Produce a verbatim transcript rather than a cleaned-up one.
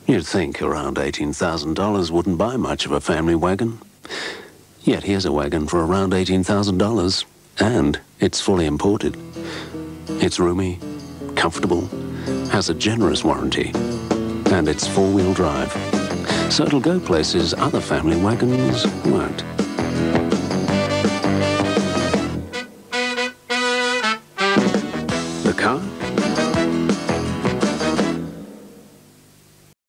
You'd think around eighteen thousand dollars wouldn't buy much of a family wagon. Yet here's a wagon for around eighteen thousand dollars, and it's fully imported. It's roomy, comfortable, has a generous warranty, and it's four-wheel drive. So it'll go places other family wagons won't.